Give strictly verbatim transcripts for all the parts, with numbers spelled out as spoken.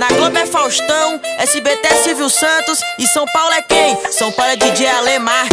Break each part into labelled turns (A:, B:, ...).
A: Na Globo é Faustão, S B T é Silvio Santos e São Paulo é quem? São Paulo é D J Alemar.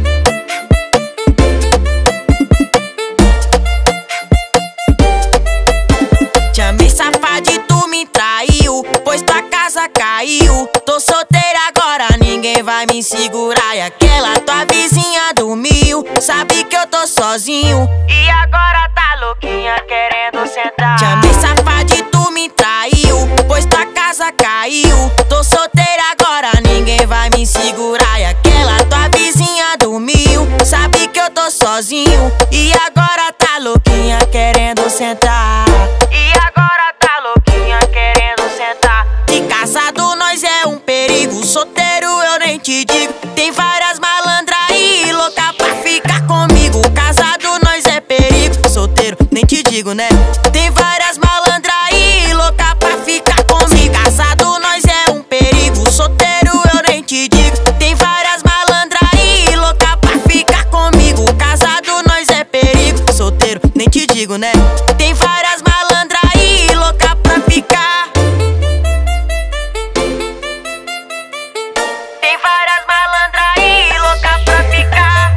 A: Te amei, safado, e tu me traiu, pois tua casa caiu. Tô solteira agora, ninguém vai me segurar. E aquela tua vizinha dormiu, sabe que eu tô sozinho e agora tá louquinha querendo sentar. Te amei, safado, e tu me traiu, pois tua casa caiu. Tô solteira agora, ninguém vai me segurar. E aquela tua vizinha dormiu, sabe que eu tô sozinho e agora tá louquinha querendo sentar. E agora tá louquinha querendo sentar. De casado nós é um perigo, solteiro eu nem te digo. Tem várias malandras aí louca pra ficar comigo. Casado nós é perigo, solteiro nem te digo, né? Tem várias malandras aí louca pra ficar comigo. Casado nós é um perigo, solteiro eu nem te digo. Tem várias malandras aí louca pra ficar comigo. Casado nós é perigo, solteiro nem te digo, né? Tem várias malandras aí louca pra ficar. Tem várias malandras aí louca pra ficar.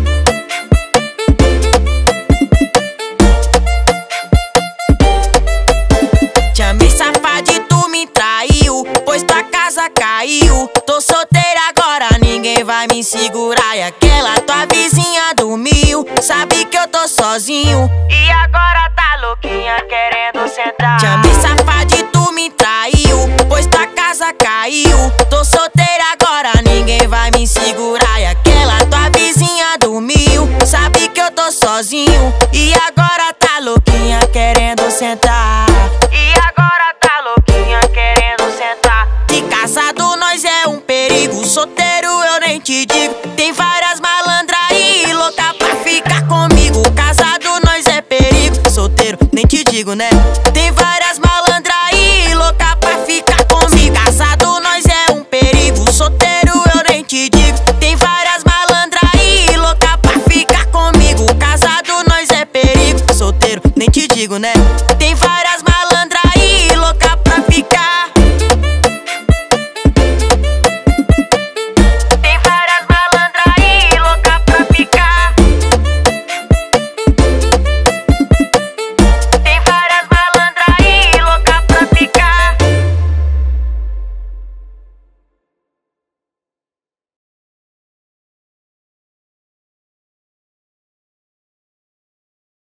A: Te amei, safado, e tu me traiu, pois tua casa caiu. Tô solteira agora, ninguém vai me segurar. E aquela tua vizinha dormiu, sabe que eu tô sozinho e agora tá louquinha querendo sentar. Te amei, safado, e tu me traiu, pois tua casa caiu. Tô solteira agora, ninguém vai me segurar. E aquela tua vizinha dormiu, sabe que eu tô sozinho e agora tá louquinha querendo sentar. E agora tá louquinha querendo sentar. De casado nós é um perigo, solteiro eu nem te digo. Tem várias malandras aí louca pra ficar comigo. Casado nós é perigo, solteiro nem te digo, né? Tem várias malandras aí louca pra ficar comigo. Casado nós é um perigo, solteiro eu nem te digo. Tem várias malandras aí louca pra ficar comigo. Casado nós é perigo, solteiro nem te digo, né? Tem várias